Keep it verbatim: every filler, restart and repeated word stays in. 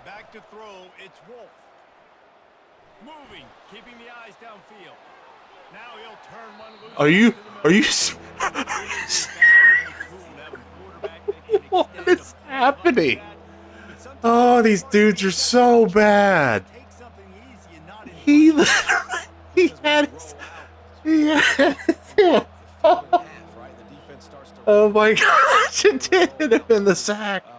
Back to throw, it's Wolf. Moving, keeping the eyes downfield. Now he'll turn one loose. Are you, are you, what is happening? Oh, these dudes are so bad. He literally, he had his, he had his, oh, oh my gosh, it did hit him in the sack.